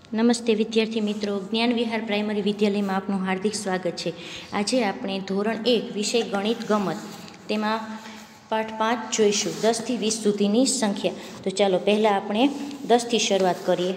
નમસ્તે વિદ્યાર્થી મિત્રો, જ્ઞાન વિહાર પ્રાઇમરી વિદ્યાલયમાં આપનું હાર્દિક સ્વાગત છે। આજે આપણે ધોરણ 1 વિષય ગણિત ગમત તેમાં પાઠ 5 જોઈશું, 10 થી 20 સુધીની સંખ્યા। તો ચાલો પહેલાં આપણે 10 થી શરૂઆત કરીએ।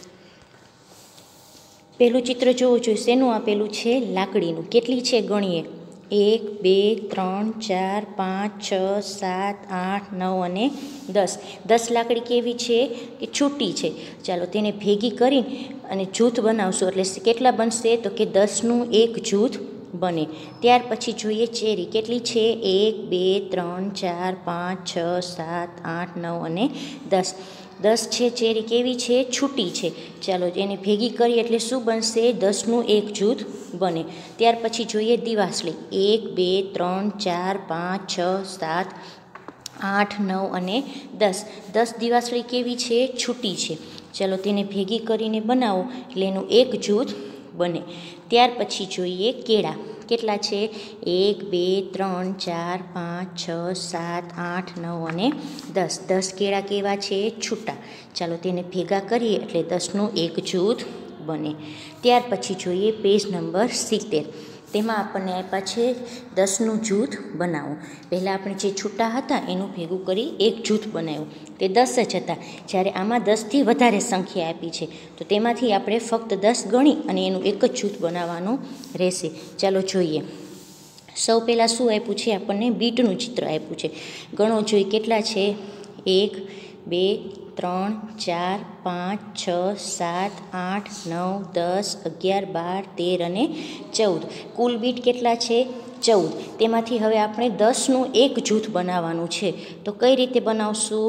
પહેલું ચિત્ર જોવું જોઈએ, શેનું આપેલું છે? લાકડીનું। કેટલી છે ગણીએ? 1 2 3 4 5 6 7 8 9 અને 10। 10 લાકડી કેવી છે કે છૂટી છે? ચાલો તેને ભેગી કરી અને જૂથ બનાવશું, એટલે કેટલા બનશે? તો કે 10નું એક જૂથ બને। ત્યાર પછી જોઈએ ચેરી કેટલી છે? 1 2 3 4 5 6 7 8 9 અને 10। 10 છે ચેરી કેવી છે? છૂટી છે। ચાલો એને ભેગી કરીએ એટલે શું બનશે? 10નું એક જૂથ બને। ત્યાર પછી જોઈએ દિવાસળી 1 2 3 4 5 6 7 8 9 અને 10। 10 દિવાસળી કેવી છે? છૂટી છે। ચાલો તેને ભેગી કરીને બનાવો એટલે એનું એક જૂથ બને। ત્યાર પછી જોઈએ કેળા કેટલા છે? 1 2 3 4 5 6 7 8 9 અને 10। 10 કેળા કેવા છે? છૂટા। ચાલો તેને ભેગા કરીએ એટલે 10નું એક જૂથ બને। ત્યાર પછી જોઈએ પેજ નંબર 70, તેમાં આપણને આપ્યા છે 10નું જૂથ બનાવો। પહેલાં આપણે જે છૂટા હતા એનું ભેગું કરી એક જૂથ બનાવ્યું, તે 10 જ હતા। જ્યારે આમાં 10થી વધારે સંખ્યા આપી છે તો તેમાંથી આપણે ફક્ત 10 ગણી અને એનું એક જ જૂથ બનાવવાનું રહેશે। ચાલો જોઈએ, સૌ પહેલાં શું આપ્યું છે? આપણને બીટનું ચિત્ર આપ્યું છે। ગણો જોઈએ કેટલા છે? 1 2 3 4 5 6 7 8 9 10 11 12 13 અને 14। કુલ બીટ કેટલા છે? 14। તેમાંથી હવે આપણે 10નું એક જૂથ બનાવવાનું છે, તો કઈ રીતે બનાવશું?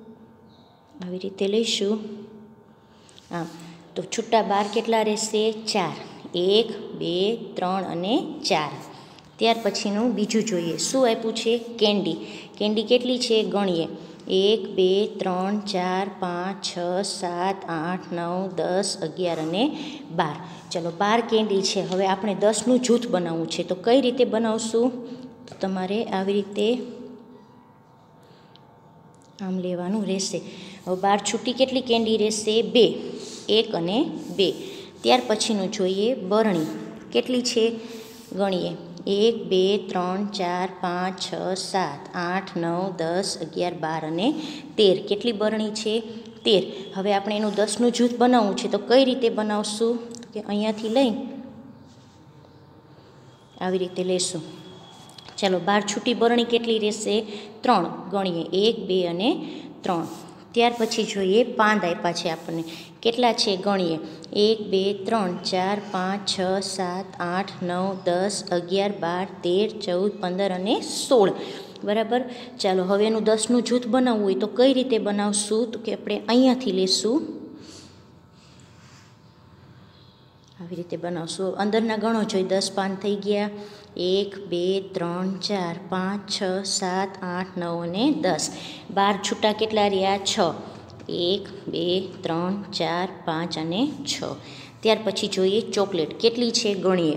આવી રીતે લઈશું આમ, તો છૂટા 12 કેટલા રહેશે? 4। 1 2 3 અને 4। ત્યાર પછીનું બીજું જોઈએ, શું આપ્યું છે? કેન્ડી। કેન્ડી કેટલી છે? ગણીએ 1 2 3 4 5 6 7 8 9 10 11 અને 12। ચલો 12 કેન્ડી છે। હવે આપણે 10નું જૂથ બનાવવું છે, તો કઈ રીતે બનાવશું? તો તમારે આવી રીતે આમ લેવાનું રહેશે। હવે 12 છૂટી કેટલી કેન્ડી રહેશે? 2। 1 અને 2। ત્યાર પછીનું જોઈએ બરણી કેટલી છે? ગણીએ 1 2 3 4 5 6 7 8 9 10 11 12 અને 13। કેટલી બરણી છે? 13। હવે આપણે એનું 10નું જૂથ બનાવવું છે, તો કઈ રીતે બનાવશું? કે અહીંયાથી લઈ આવી રીતે લેશું। ચાલો 12 છૂટી બરણી કેટલી રહેશે? 3। ગણીએ 1 2 અને 3। ત્યાર પછી જોઈએ પાંદ આપ્યા છે આપણને, કેટલા છે? ગણીએ 1 2 3 4 5 6 7 8 9 10 11 12 13 14 15 અને 16। બરાબર। ચાલો હવે એનું 10નું જૂથ બનાવવું હોય તો કઈ રીતે બનાવશું? તો કે આપણે અહીંયાથી લેશું, આવી રીતે બનાવશું। અંદરના ગણો જોઈએ, 10 પાન થઈ ગયા। 1 2 3 4 5 6 7 8 9 અને 10। 12 છૂટા કેટલા રહ્યા? 6। 1 2 3 4 5 અને 6। ત્યાર પછી જોઈએ ચોકલેટ કેટલી છે? ગણીએ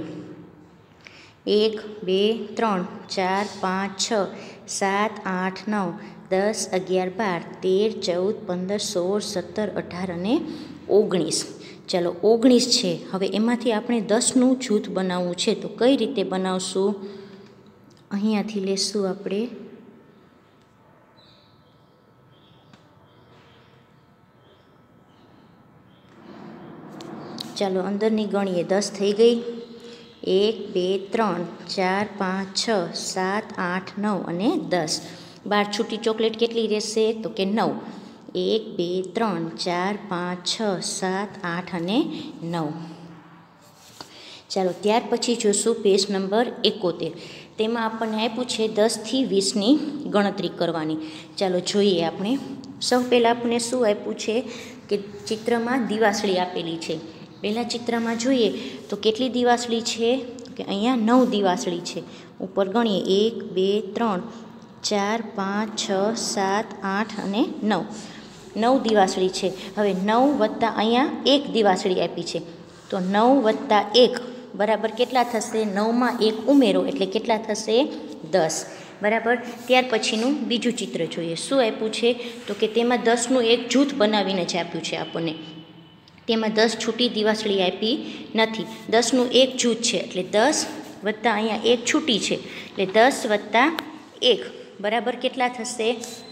1 2 3 4 5 6 7 8 9 10 11 12 13 14 15 16 17 18 અને 19। ચાલો 19 છે। હવે એમાંથી આપણે 10નું જૂથ બનાવવું છે, તો કઈ રીતે બનાવશું? અહીંયાથી લેશું આપણે, ચાલો અંદરની ગણીએ 10 થઈ ગઈ। 1 2 3 4 5 6 7 8 9 અને 10। 12 છૂટી ચોકલેટ કેટલી રહેશે? તો કે 9। 1 2 3 4 5 6 7 8 અને 9। ચાલો ત્યાર પછી જોશું પેજ નંબર 71, તેમાં આપણને આપ્યું છે 10 થી 20ની ગણતરી કરવાની। ચાલો જોઈએ આપણે, સૌ પહેલાં આપણને શું આપ્યું છે? કે ચિત્રમાં દિવાસળી આપેલી છે। પહેલાં ચિત્રમાં જોઈએ તો કેટલી દિવાસળી છે? કે અહીંયા 9 દિવાસળી છે। ઉપર ગણીએ 1 2 3 4 5 6 7 8 અને 9। 9 દિવાસળી છે। હવે 9 વત્તા અહીંયા 1 દિવાસળી આપી છે, તો 9 વત્તા 1 બરાબર કેટલા થશે? 9માં 1 ઉમેરો એટલે કેટલા થશે? 10। બરાબર। ત્યાર પછીનું બીજું ચિત્ર જોઈએ, શું આપ્યું છે? તો કે તેમાં 10નું એક જૂથ બનાવીને જ આપ્યું છે આપણને। તેમાં 10 છૂટી દિવાસળી આપી નથી. 10નું એક જૂથ છે એટલે 10 વત્તા અહીંયા એક છૂટી છે એટલે 10 વત્તા 1 બરાબર કેટલા થશે?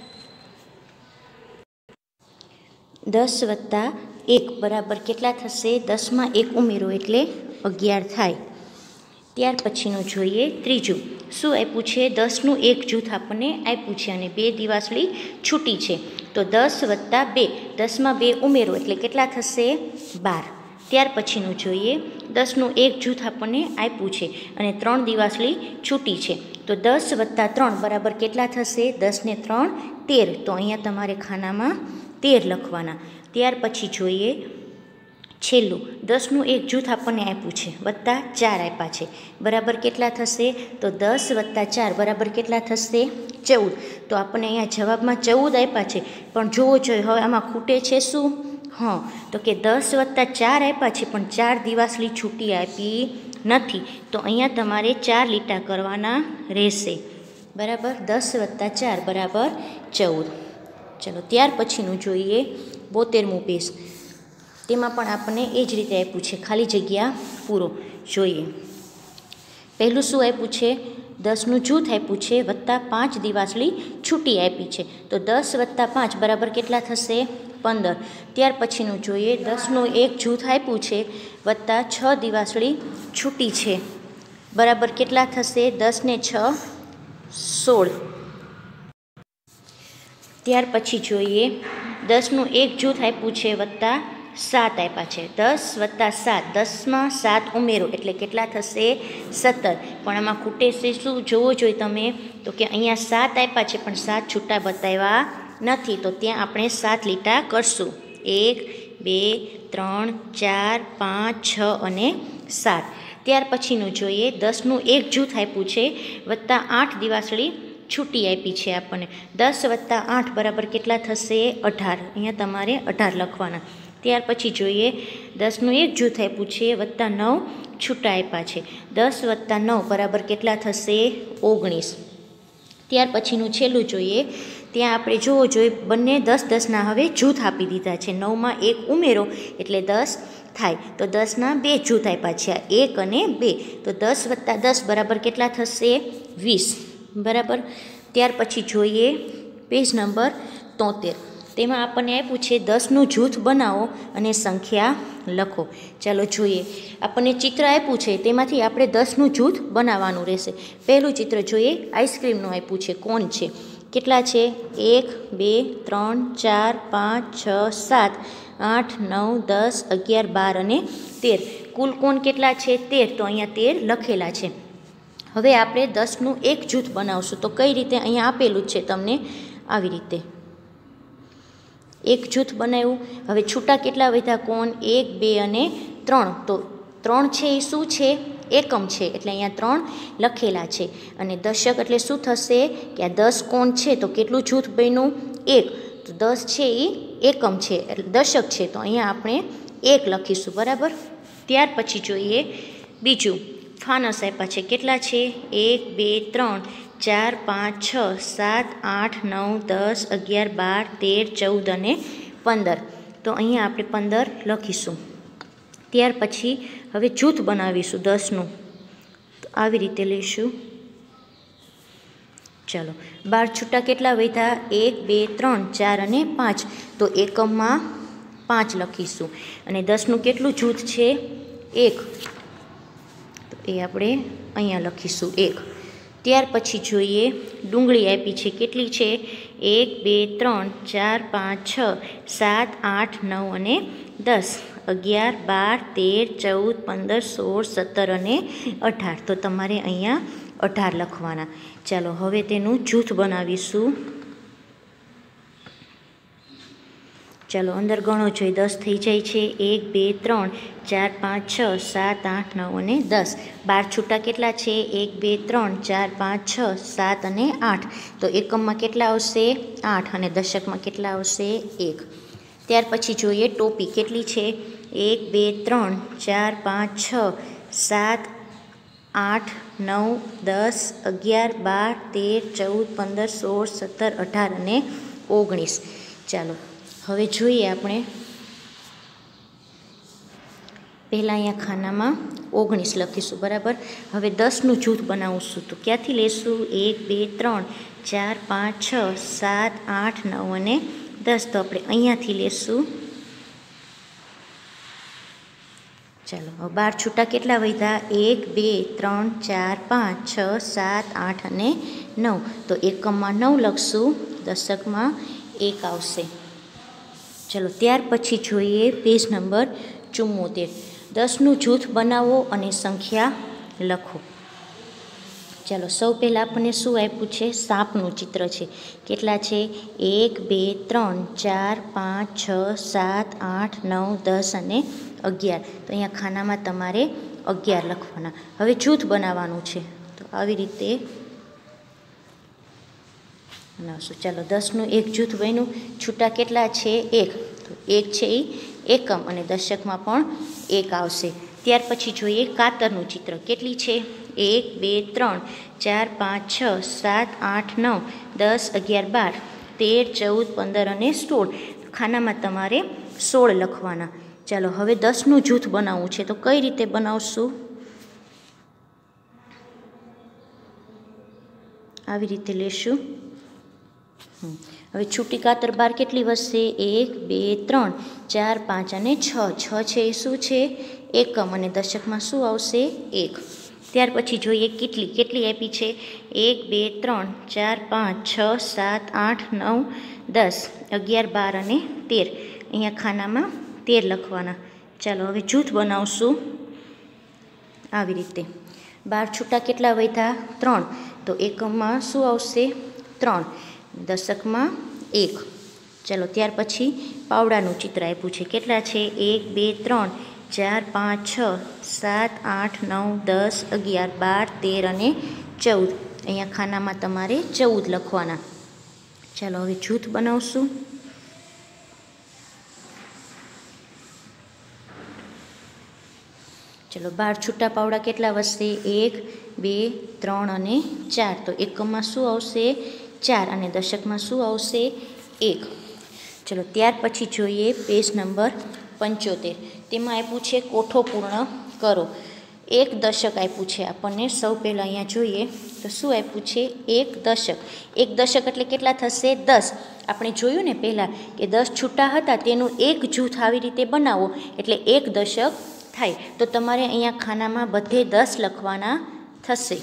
10 વત્તા 1 બરાબર કેટલા થશે? 10માં 1 ઉમેરો એટલે 11 થાય. ત્યાર પછીનું જોઈએ ત્રીજું. શું આપ્યું છે? 10નું એક જૂથ આપણને આપ્યું છે અને 2 દિવાસળી છૂટી છે. તો 10 વત્તા 2, 10માં 2 ઉમેરો એટલે કેટલા થશે? 12. ત્યાર પછીનું જોઈએ. 10નું એક જૂથ આપણને આપ્યું છે અને 3 દિવાસળી છૂટી છે. તો 10 વત્તા 3 બરાબર કેટલા થશે? 10 ને 3 13. તો અહીંયા તમારે ખાનામાં 13 લખવાના. ત્યાર પછી જોઈએ છેલ્લું. 10નું એક જૂથ આપણને આપ્યું છે વત્તા 4 આપ્યા છે બરાબર કેટલા થશે? તો 10 વત્તા 4 બરાબર કેટલા થશે? 14. તો આપણને અહીંયા જવાબમાં 14 આપ્યા છે પણ જોવો જોઈએ હવે આમાં ખૂટે છે શું? હા, તો કે 10 વત્તા 4 આપ્યા છે પણ 4 દિવાસળી છૂટી આપી નથી. તો અહીંયા તમારે 4 લીટા કરવાના રહેશે બરાબર. 10 વત્તા 4 બરાબર 14. ચલો ત્યાર પછીનું જોઈએ 72મું પેજ. તેમાં પણ આપણને એ જ રીતે આપ્યું છે, ખાલી જગ્યા પૂરો. જોઈએ પહેલું શું આપ્યું છે? 10નું જૂથ આપ્યું છે વત્તા 5 દિવાસળી છૂટી આપી છે. તો 10 વત્તા 5 બરાબર કેટલા થશે? 15. ત્યાર પછીનું જોઈએ 10નું એક જૂથ આપ્યું છે વત્તા 6 દિવાસળી છૂટી છે બરાબર કેટલા થશે? 10 ને 6 16. ત્યાર પછી જોઈએ 10નું એક જૂથ આપ્યું છે વત્તા 7 આપ્યા છે. 10 વત્તા 7, 10માં 7 ઉમેરો એટલે કેટલા થશે? 17. પણ આમાં ખૂટે છે શું જોવો જોઈએ તમે? તો કે અહીંયા 7 આપ્યા છે પણ 7 છૂટા બતાવ્યા નથી. તો ત્યાં આપણે 7 લીટા કરશું. 1 2 3 4 5 6 અને 7. ત્યાર પછીનું જોઈએ 10નું એક જૂથ આપ્યું છે વત્તા 8 દિવાસળી છૂટી આપી છે આપણને. 10 વત્તા 8 બરાબર કેટલા થશે? 18. અહીંયા તમારે 18 લખવાના. ત્યાર પછી જોઈએ 10નું એક જૂથ આપ્યું છે વત્તા 9 છૂટા આપ્યા છે. 10 વત્તા 9 બરાબર કેટલા થશે? 19. ત્યાર પછીનું છેલ્લું જોઈએ. ત્યાં આપણે જોવો જોઈએ બંને 10 10ના હવે જૂથ આપી દીધા છે. 9માં 1 ઉમેરો એટલે 10 થાય. તો 10ના 2 જૂથ આપ્યા છે 1 અને 2. તો 10 વત્તા 10 બરાબર કેટલા થશે? 20 બરાબર. ત્યાર પછી જોઈએ પેજ નંબર 73. તેમાં આપણને આપ્યું છે 10નું જૂથ બનાવો અને સંખ્યા લખો. ચાલો જોઈએ. આપણને ચિત્ર આપ્યું છે તેમાંથી આપણે 10નું જૂથ બનાવવાનું રહેશે. પહેલું ચિત્ર જોઈએ. આઈસ્ક્રીમનું આપ્યું છે. કોણ છે? કેટલા છે? 1 2 3 4 5 6 7 8 9 10 11 12 અને 13. કુલ કોણ કેટલા છે? 13. તો અહીંયા 13 લખેલા છે. હવે આપણે 10નું એક જૂથ બનાવશું. તો કઈ રીતે? અહીંયા આપેલું છે તમને આવી રીતે એક જૂથ બનાવ્યું. હવે છૂટા કેટલા વધ્યા? કોણ? 1 2 અને 3. તો 3 છે એ શું છે? એકમ છે એટલે અહીંયા 3 લખેલા છે. અને દશક એટલે શું થશે કે આ 10 કોણ છે તો કેટલું જૂથ બન્યું? 1. તો 10 છે એ એકમ છે એટલે દશક છે તો અહીંયા આપણે 1 લખીશું બરાબર. ત્યાર પછી જોઈએ બીજું. ફાનસ આપ્યા છે. કેટલા છે? 1 2 3 4 5 6 7 8 9 10 11 12 13 14 અને 15. તો અહીંયા આપણે 15 લખીશું. ત્યાર પછી હવે જૂથ બનાવીશું 10નું. તો આવી રીતે લઈશું. ચાલો 12 છૂટા કેટલા વધ્યા? 1 2 3 4 અને 5. તો એકમમાં 5 લખીશું. અને 10નું કેટલું જૂથ છે? 1. તો એ આપણે અહીંયા લખીશું 1. ત્યાર પછી જોઈએ ડુંગળી આપી છે. કેટલી છે? 1 2 3 4 5 6 7 8 9 અને 10 11 12 13 14 15 16 17 અને 18. તો તમારે અહીંયા 18 લખવાના. ચાલો હવે તેનું જૂથ બનાવીશું. ચાલો અંદર ગણો જોઈએ. 10 થઈ જાય છે. 1 2 3 4 5 6 7 8 9 અને 10. 12 છૂટા કેટલા છે? 1 2 3 4 5 6 7 અને 8. તો એકમમાં કેટલા આવશે? 8. અને દશકમાં કેટલા આવશે? 1. ત્યાર પછી જોઈએ ટોપી કેટલી છે? 1 2 3 4 5 6 7 8 9 10 11 12 13 14 15 16 17 18 અને 19. ચાલો હવે જોઈએ આપણે પહેલાં અહીંયા ખાનામાં 19 લખીશું, બરાબર. હવે 10નું જૂથ બનાવીશું, તો ક્યાંથી લેશું? 1 2 3 4 5 6 7 8 9 અને 10. તો આપણે અહીંયાથી લેશું. ચાલો, હવે 12 છૂટા કેટલા વધ્યા? 1 2 3 4 5 6 7 8 અને 9. તો એકમમાં 9 લખશું, દશકમાં 1 આવશે. ચલો, ત્યાર પછી જોઈએ પેજ નંબર 74. 10નું જૂથ બનાવો અને સંખ્યા લખો. ચાલો, સૌ પહેલાં આપણને શું આપ્યું છે? સાપનું ચિત્ર છે. કેટલા છે? 1 2 3 4 5 6 7 8 9 10 અને 11. તો અહીંયા ખાનામાં તમારે 11 લખવાના. હવે જૂથ બનાવવાનું છે, તો આવી રીતે બનાવશું. ચાલો, 10નું એક જૂથ બન્યું. છૂટા કેટલા છે? 1. તો 1 છે એ એકમ અને દશકમાં પણ 1 આવશે. ત્યાર પછી જોઈએ કાતરનું ચિત્ર. કેટલી છે? 1 2 3 4 5 6 7 8 9 10 11 12 13 14 15 અને 16. ખાનામાં તમારે 16 લખવાના. ચાલો, હવે 10નું જૂથ બનાવવું છે, તો કઈ રીતે બનાવશું? આવી રીતે લેશું. હવે છૂટી કાતર બાર કેટલી વધશે? 1 2 3 4 5 અને 6. 6 છે એ શું છે? એકમ અને દશકમાં શું આવશે? 1. ત્યાર પછી જોઈએ કેટલી આપી છે? 1 2 3 4 5 6 7 8 9 10 11 12 અને 13. અહીંયા ખાનામાં 13 લખવાના. ચાલો, હવે જૂથ બનાવશું આવી રીતે. 12 છૂટા કેટલા વધ્યા? 3. તો એકમમાં શું આવશે? 3. દશકમાં 1. ચાલો, ત્યાર પછી પાવડાનું ચિત્ર આપ્યું છે. કેટલા છે? 1 2 3 4 5 6 7 8 9 10 11 12 13 અને 14. અહીંયા ખાનામાં તમારે 14 લખવાના. ચાલો, હવે જૂથ બનાવશું. ચલો, 12 છૂટા પાવડા કેટલા વધશે? 1 2 3 અને 4. તો એકમમાં શું આવશે? 4 અને દશકમાં શું આવશે? 1. ચલો, ત્યાર પછી જોઈએ પેજ નંબર 75. તેમાં આપ્યું છે કોઠો પૂર્ણ કરો. એક દશક આપ્યું છે આપણને. સૌ પહેલાં અહીંયા જોઈએ તો શું આપ્યું છે? એક દશક. એક દશક એટલે કેટલા થશે? 10. આપણે જોયું ને પહેલાં કે 10 છૂટા હતા, તેનું એક જૂથ આવી રીતે બનાવો એટલે એક દશક થાય. તો તમારે અહીંયા ખાનામાં બધે 10 લખવાના થશે.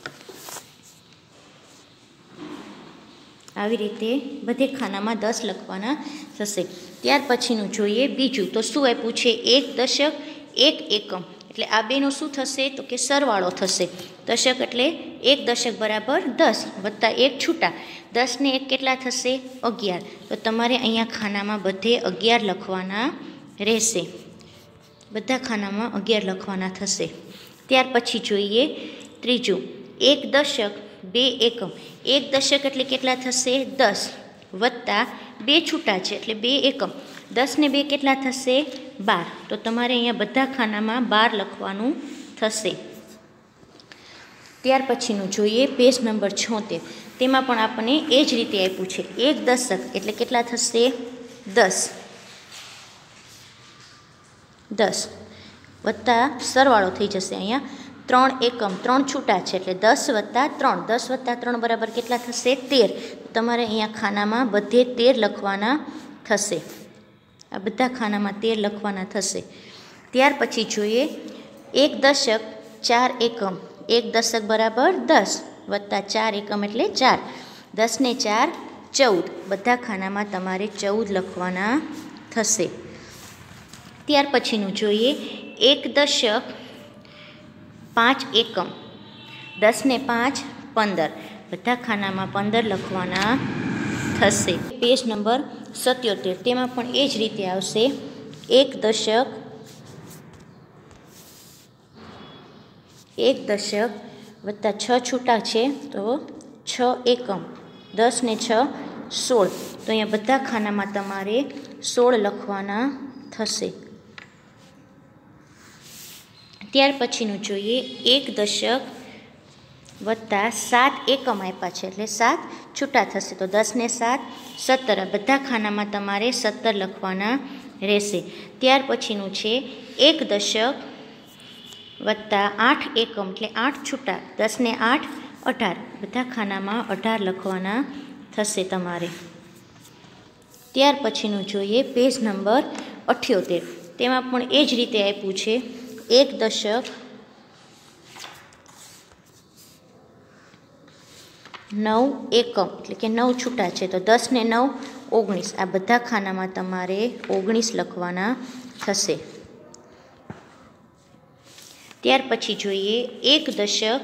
આવી રીતે બધે ખાનામાં 10 લખવાના થશે. ત્યાર પછીનું જોઈએ બીજું. તો શું આપ્યું છે? એક દશક એક એકમ. એટલે આ બેનો શું થશે? તો કે સરવાળો થશે. દશક એટલે એક દશક બરાબર 10 વત્તા 1 છૂટા. 10 ને 1 કેટલા થશે? 11. તો તમારે અહીંયા ખાનામાં બધે 11 લખવાના રહેશે. બધા ખાનામાં 11 લખવાના થશે. ત્યાર પછી જોઈએ ત્રીજું. એક દશક બે એકમ. એક દશક એટલે કેટલા થશે? 10 વત્તા 2 છૂટા છે એટલે 2 એકમ. 10 ને 2 કેટલા થશે? 12. તો તમારે અહીંયા બધા ખાનામાં 12 લખવાનું થશે. ત્યાર પછીનું જોઈએ પેજ નંબર 76. તેમાં પણ આપણને એ જ રીતે આપ્યું છે. એક દશક એટલે કેટલા થશે? 10 વત્તા સરવાળો થઈ જશે. અહીંયા 3 એકમ. 3 છૂટા છે એટલે 10 વત્તા 3. 10 વત્તા 3 બરાબર કેટલા થશે? 13. તમારે અહીંયા ખાનામાં બધે 13 લખવાના થશે. આ બધા ખાનામાં 13 લખવાના થશે. ત્યાર પછી જોઈએ એક દશક 4 એકમ. એક દશક બરાબર 10 વત્તા 4 એકમ એટલે 4. 10 ને 4 14. બધા ખાનામાં તમારે 14 લખવાના થશે. ત્યાર પછીનું જોઈએ એક દશક 5 એકમ. 10 ને 5 15. બધા ખાનામાં 15 લખવાના થશે. Page number 77. તેમાં પણ એ જ રીતે આવશે. એક દશક વત્તા 6 છૂટા છે તો 6 એકમ. 10 ને 6 16. તો અહીંયા બધા ખાનામાં તમારે 16 લખવાના થશે. ત્યાર પછીનું જોઈએ એક દશક વત્તા 7 એકમ આપ્યા છે એટલે 7 છૂટા થશે તો 10 ને 7 17. બધા ખાનામાં તમારે 17 લખવાના રહેશે. ત્યાર પછીનું છે 1 દશક વત્તા 8 એકમ એટલે 8 છૂટા, 10 ને 8 18, બધા ખાનામાં 18 લખવાના થશે તમારે. ત્યાર પછીનું જોઈએ પેજ નંબર 78. તેમાં પણ એ જ રીતે આપ્યું છે 1 દશક 9 એકમ એટલે કે 9 છૂટા છે, તો 10 ને 9 19, આ બધા ખાનામાં તમારે 19 લખવાના થશે. ત્યાર પછી જોઈએ 1 દશક,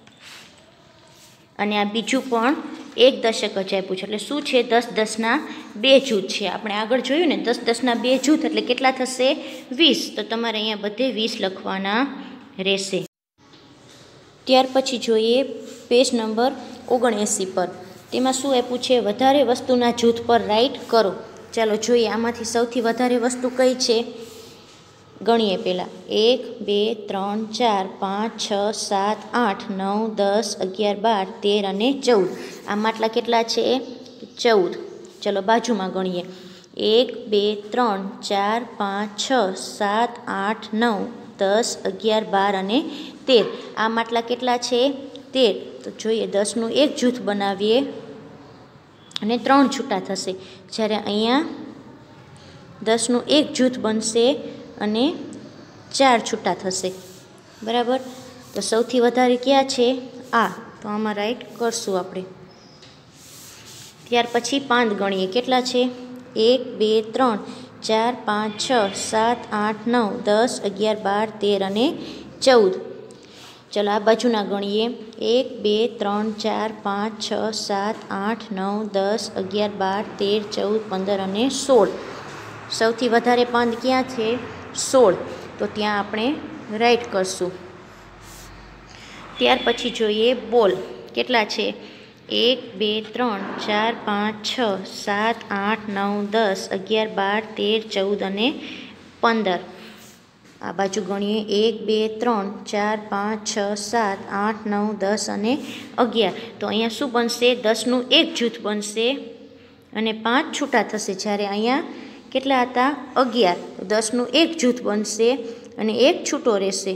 અને આ બીજું પણ 1 દશક જ આપ્યું છે, એટલે શું છે 10 10ના 2 જૂથ છે. આપણે આગળ જોયું ને 10 10ના 2 જૂથ એટલે કેટલા થશે 20, તો તમારે અહીંયા બધે 20 લખવાના રહેશે. ત્યાર પછી જોઈએ પેજ નંબર 79 પર. તેમાં શું આપ્યું છે વધારે વસ્તુના જૂથ પર રાઈટ કરો. ચાલો જોઈએ આમાંથી સૌથી વધારે વસ્તુ કઈ છે, ગણીએ પહેલાં. 1 2 3 4 5 6 7 8 9 10 11 12 13 અને 14. આ માટલા કેટલા છે 14. ચલો બાજુમાં ગણીએ. 1 2 3 4 5 6 7 8 9 10 11 12 અને 13. આ માટલા કેટલા છે 13. તો જોઈએ 10નું એક જૂથ બનાવીએ અને 3 છૂટા થશે, જ્યારે અહીંયા 10નું એક જૂથ બનશે અને 4 છૂટા થશે. બરાબર, તો સૌથી વધારે ક્યાં છે આ, તો આમાં રાઈટ કરશું આપણે. ત્યાર પછી 5 ગણીએ કેટલા છે 1 2 3 4 5 6 7 8 9 10 11 12 13 અને 14. ચલો આ બાજુના ગણીએ. 1 2 3 4 5 6 7 8 9 10 11 12 13 14 15 અને 16. સૌથી વધારે 5 ક્યાં છે 16, તો ત્યાં આપણે રાઈટ કરશું. ત્યાર પછી જોઈએ બોલ કેટલા છે 1 2 3 4 5 6 7 8 9 10 11 12 13 14 અને 15. આ બાજુ ગણીએ 1 2 3 4 5 6 7 8 9 10 અને 11. તો અહીંયા શું બનશે 10નું એક જૂથ બનશે અને 5 છૂટા થશે, જ્યારે અહીંયા કેટલા હતા 11. 10નું એક જૂથ બનશે અને એક છૂટો રહેશે.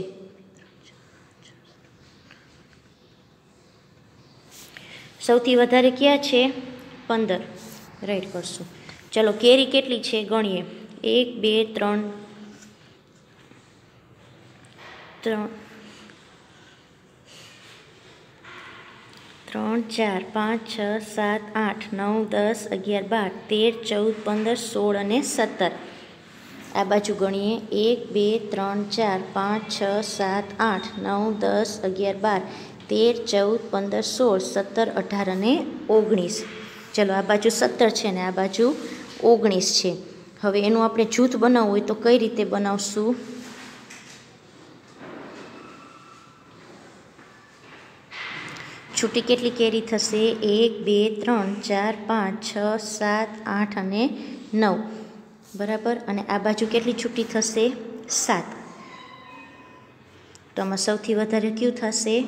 સૌથી વધારે ક્યાં છે 15, રાઈટ કરશું. ચલો કેરી કેટલી છે ગણીએ. 1 2 3 3 4 5 6 7 8 9 10 11 12 13 14 15 16 અને 17. આ બાજુ ગણીએ 1 2 3 4 5 6 7 8 9 10 11 12 13 14 15 16 17 18 અને 19. ચલો આ બાજુ 17 છે ને આ બાજુ 19 છે. હવે એનું આપણે જૂથ બનાવવું હોય તો કઈ રીતે બનાવશું, છૂટી કેટલી કેરી થશે 1 2 3 4 5 6 7 8 અને 9. બરાબર, અને આ બાજુ કેટલી છૂટી થશે 7. તો આમાં સૌથી વધારે કયું થશે.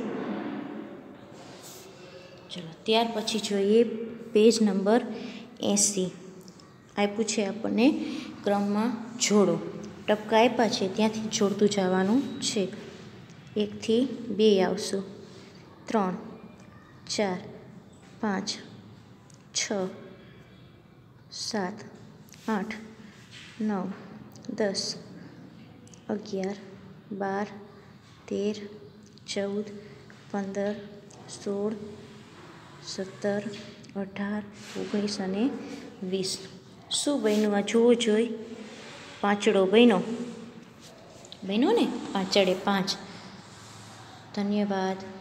ચલો ત્યાર પછી જોઈએ પેજ નંબર 80. આપ્યું છે આપણને ક્રમમાં જોડો. ટપકા આપ્યા છે ત્યાંથી જોડતું જવાનું છે. 1 થી 2 આવશું, 3 4 5 6 7 8 9 10 11 12 13 14 15 16 17 18 19 અને 20. શું બન્યું આ જોવું જોઈ. પાંચડો બન્યો ને, પાંચડે 5. ધન્યવાદ.